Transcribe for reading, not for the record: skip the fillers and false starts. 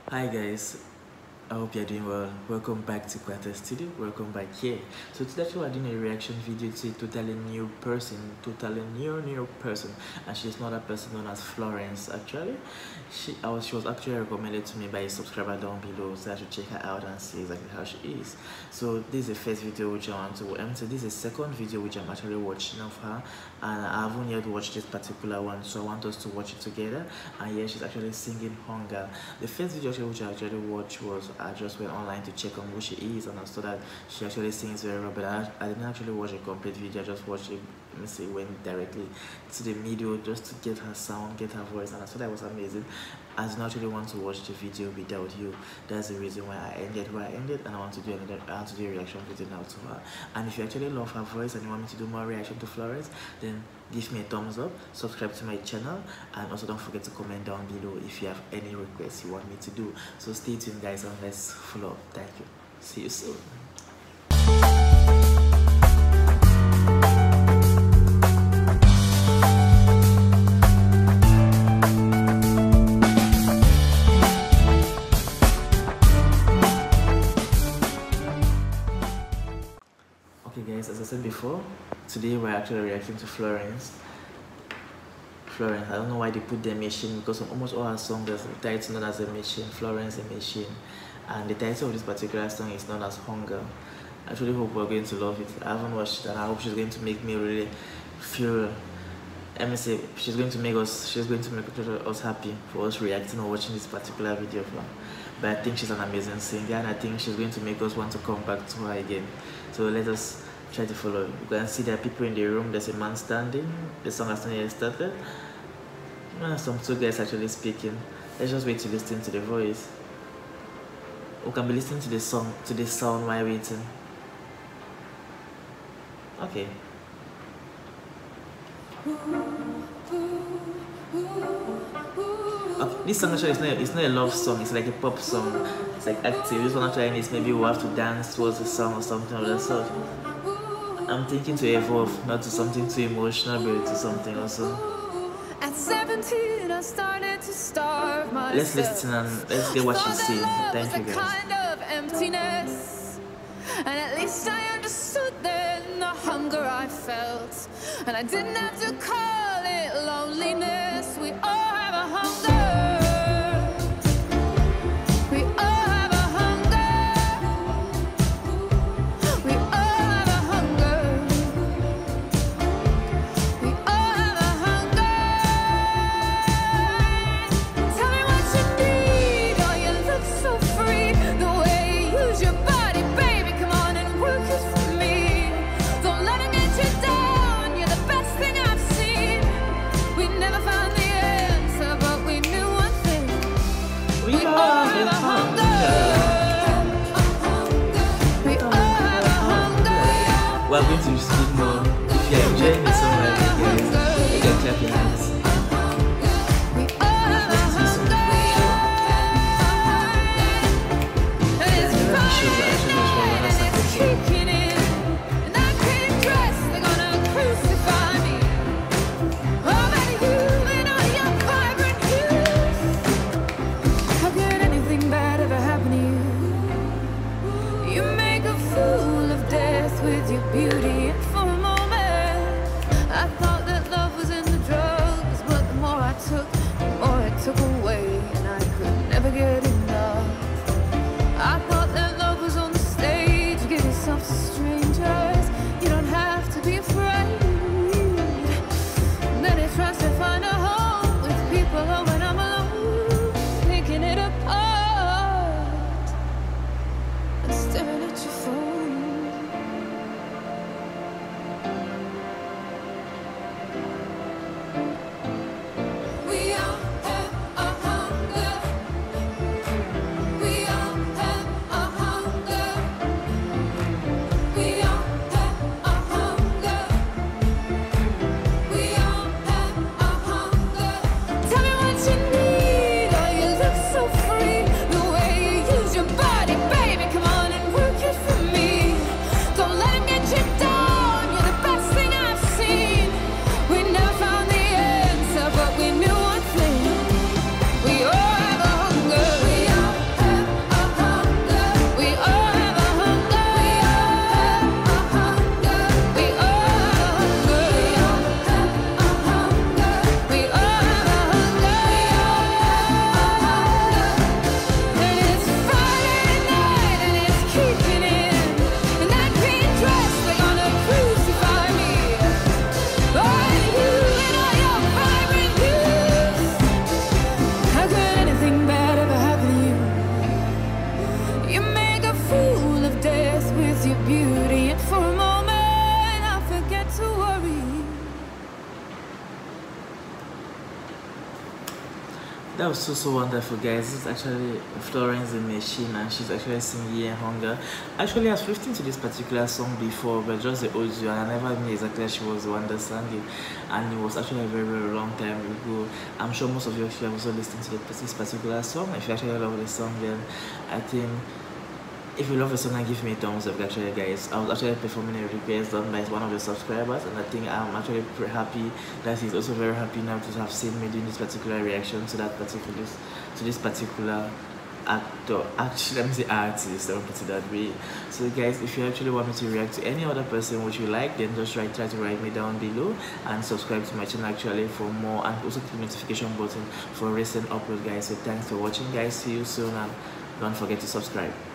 Hi guys, I hope you're doing well. Welcome back to Quarter Studio. Welcome back here. So today we're doing a reaction video to a totally new person, and she's not a person known as Florence. Actually, she was actually recommended to me by a subscriber down below, so I should check her out and see exactly how she is. So this is the first video which I want to so this is the second video which I'm actually watching of her, and I haven't yet watched this particular one, so I want us to watch it together. And yeah, she's actually singing Hunger. The first video which I actually watched was I just went online to check on who she is, and I saw that she actually sings very well, but I didn't actually watch a complete video. I just watched it, went directly to the middle just to get her sound, get her voice, and I thought that was amazing. I didn't actually want to watch the video without you. That's the reason why I ended where I ended, and I want to do a reaction video now to her. And if you actually love her voice and you want me to do more reaction to Florence, then give me a thumbs up, subscribe to my channel, and also don't forget to comment down below if you have any requests you want me to do. So stay tuned guys, and let's follow up. Thank you. See you soon. Okay guys, as I said before, today we're actually reacting to Florence. I don't know why they put the machine, because on almost all her songs there's a title known as a machine, Florence a machine. And the title of this particular song is known as Hunger. I really hope we're going to love it. I haven't watched it, and I hope she's going to make me really feel, she's going to make us happy for us reacting or watching this particular video of her. But I think she's an amazing singer, and I think she's going to make us want to come back to her again. So let us try to follow. You can see there are people in the room. There's a man standing. The song has not yet started. Some two guys actually speaking. Let's just wait to listen to the voice. We can be listening to the song, to the sound while waiting. Okay. This song actually it's not a love song, it's like a pop song. It's like active. This one actually means maybe we'll have to dance towards the song or something of that sort. I'm thinking to evolve, not to something too emotional, but to something also. At 17, I started to starve myself. Let's listen and let's get what she's saying. Thank you guys. Kind of emptiness, and at least I understood then the hunger I felt, and I didn't have to call it loneliness. We all have a hunger. We all have a hunger. We all have a hunger. We all have a hunger. Tell me what you need. Oh, you look so free. The way you use your body, baby. Come on and work it for me. Don't let it get you down. You're the best thing I've seen. We never found the answer, but we knew one thing. We all have a hunger. We all have a hunger. We're going to speak more. If you're enjoying the song right now, guys, you can clap your hands. We all have a hunger. And it's burning and it's kicking in, and I can't dress. They're gonna crucify me. Oh, but you and all your vibrant hues. How could anything bad ever happen to you? You make a fool of death with your beauty, and for a moment I thought that love was in the drugs, but the more I took, the more it took away, and I could never get enough. I thought that love was on the stage. Give yourself to strangers. You don't have to be afraid. Then it tries to find a home with people, oh, when I'm alone, picking it apart and staring at your phone. We all have a hunger. We all have a hunger. We all have a hunger. We all have a hunger. Tell me what you need. that was so wonderful, guys. This is actually Florence the Machine, and she's actually singing Ye Hunger. Actually, I was listening to this particular song before, but just the audio, and I never knew exactly she was the one that sang it. And it was actually a very long time ago. I'm sure most of you actually have also listened to this particular song. If you actually love the song, then I think if you love the song, and give me a thumbs up. Actually, guys, I was actually performing a request done by one of the subscribers, and I think I'm actually pretty happy that he's also very happy now to have seen me doing this particular reaction to this particular actor. Actually, let me say artist. Don't put it that way. So, guys, if you actually want me to react to any other person which you like, then just try to write me down below and subscribe to my channel actually for more, and also click the notification button for recent upload, guys. So, thanks for watching, guys. See you soon, and don't forget to subscribe.